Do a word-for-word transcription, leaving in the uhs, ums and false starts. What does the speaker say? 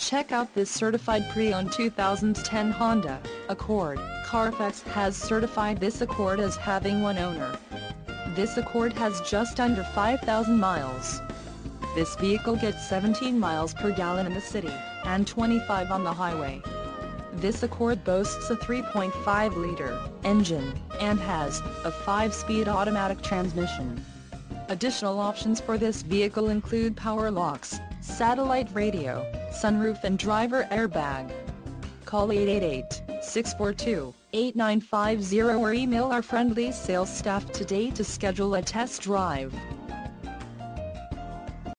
Check out this certified pre-owned two thousand ten Honda Accord. Carfax has certified this Accord as having one owner. This Accord has just under five thousand miles. This vehicle gets seventeen miles per gallon in the city, and twenty-five on the highway. This Accord boasts a three point five liter engine, and has a five speed automatic transmission. Additional options for this vehicle include power locks, satellite radio, sunroof and driver airbag. Call eight eight eight, six four two, eight nine five zero or email our friendly sales staff today to schedule a test drive.